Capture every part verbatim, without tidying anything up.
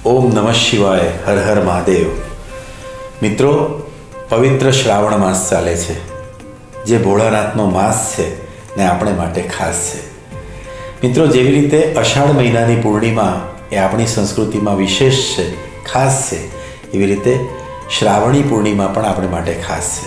ઓમ નમઃ શિવાય. હર હર મહાદેવ. મિત્રો, પવિત્ર શ્રાવણ માસ ચાલે છે, જે ભોળાનાથનો માસ છે ને આપણે માટે ખાસ છે. મિત્રો, જેવી રીતે અષાઢ મહિનાની પૂર્ણિમા એ આપણી સંસ્કૃતિમાં વિશેષ છે, ખાસ છે, એવી રીતે શ્રાવણી પૂર્ણિમા પણ આપણે માટે ખાસ છે.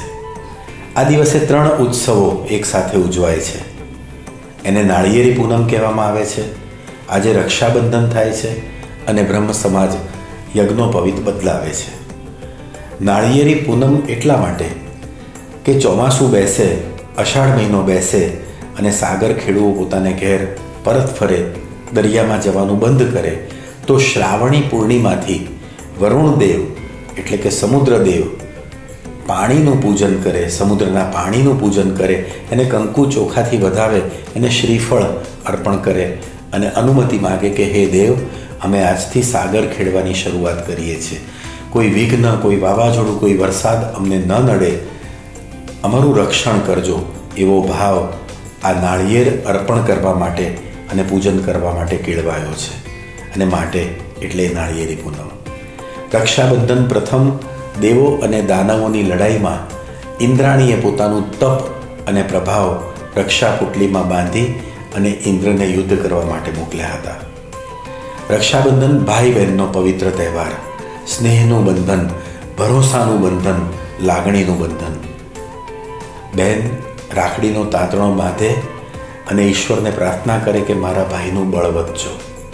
આ દિવસે ત્રણ ઉત્સવો એકસાથે ઉજવાય છે. એને નાળિયેરી પૂનમ કહેવામાં આવે છે. આજે રક્ષાબંધન થાય છે અને બ્રહ્મ સમાજ યજ્ઞોપવિત બદલાવે છે. નાળિયેરી પૂનમ એટલા માટે કે ચોમાસું બેસે, અષાઢ મહિનો બેસે અને સાગર ખેડૂઓ પોતાને ઘેર પરત ફરે, દરિયામાં જવાનું બંધ કરે, તો શ્રાવણી પૂર્ણિમાથી વરુણદેવ એટલે કે સમુદ્રદેવ પાણીનું પૂજન કરે, સમુદ્રના પાણીનું પૂજન કરે, એને કંકુ ચોખાથી વધાવે, એને શ્રીફળ અર્પણ કરે અને અનુમતિ માગે કે હે દેવ, અમે આજથી સાગર ખેડવાની શરૂઆત કરીએ છીએ. કોઈ વિઘ્ન, કોઈ વાવાઝોડું, કોઈ વરસાદ અમને ન નડે, અમારું રક્ષણ કરજો, એવો ભાવ આ નાળિયેર અર્પણ કરવા માટે અને પૂજન કરવા માટે કેળવાયો છે. અને માટે એટલે નાળિયેરી પૂનમ. રક્ષાબંધન પ્રથમ દેવો અને દાનવોની લડાઈમાં ઇન્દ્રાણીએ પોતાનું તપ અને પ્રભાવ રક્ષા પુટલીમાં બાંધી અને ઇન્દ્રને યુદ્ધ કરવા માટે મોકલ્યા હતા. રક્ષાબંધન ભાઈ બહેનનો પવિત્ર તહેવાર, સ્નેહનું બંધન, ભરોસાનું બંધન, લાગણીનું બંધન. બહેન રાખડીનો તાંતણો બાંધે અને ઈશ્વરને પ્રાર્થના કરે કે મારા ભાઈનું બળ વધજો.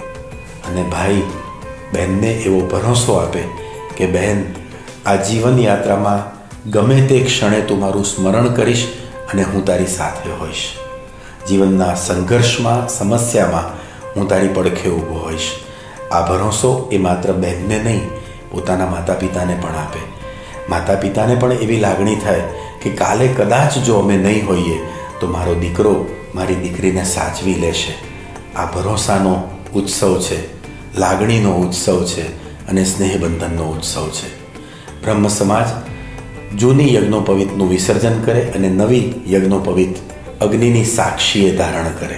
અને ભાઈ બહેનને એવો ભરોસો આપે કે બહેન, આ જીવન યાત્રામાં ગમે તે ક્ષણે તું મારું સ્મરણ કરીશ અને હું તારી સાથે હોઈશ. જીવનના સંઘર્ષમાં, સમસ્યામાં હું તારી પડખે ઊભો હોઈશ. આ ભરોસો એ માત્ર બહેનને નહીં, પોતાના માતા પિતાને પણ આપે. માતા પિતાને પણ એવી લાગણી થાય કે કાલે કદાચ જો અમે નહીં હોઈએ તો મારો દીકરો મારી દીકરીને સાચવી લેશે. આ ભરોસાનો ઉત્સવ છે, લાગણીનો ઉત્સવ છે અને સ્નેહબંધનનો ઉત્સવ છે. બ્રહ્મ સમાજ જૂની યજ્ઞોપવિતનું વિસર્જન કરે અને નવી યજ્ઞોપવિત અગ્નિની સાક્ષીએ ધારણ કરે.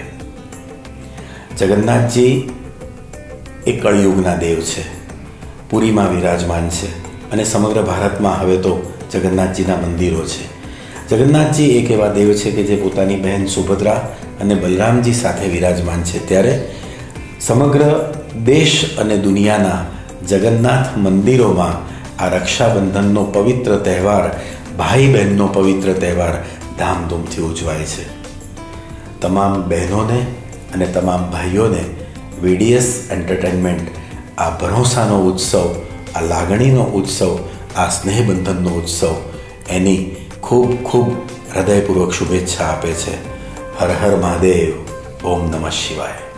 જગન્નાથજી એ કળયુગના દેવ છે, પુરીમાં વિરાજમાન છે અને સમગ્ર ભારતમાં હવે તો જગન્નાથજીના મંદિરો છે. જગન્નાથજી એક એવા દેવ છે કે જે પોતાની બહેન સુભદ્રા અને બલરામજી સાથે વિરાજમાન છે. ત્યારે સમગ્ર દેશ અને દુનિયાના જગન્નાથ મંદિરોમાં આ રક્ષાબંધનનો પવિત્ર તહેવાર, ભાઈ બહેનનો પવિત્ર તહેવાર ધામધૂમથી ઉજવાય છે. તમામ બહેનોને અને તમામ ભાઈઓને વીડીએસ એન્ટરટેનમેન્ટ આ ભરોસાનો ઉત્સવ, આ લાગણીનો ઉત્સવ, આ સ્નેહબંધનનો ઉત્સવ એની ખૂબ ખૂબ હૃદયપૂર્વક શુભેચ્છા આપે છે. હર હર મહાદેવ. ઓમ નમઃ શિવાય.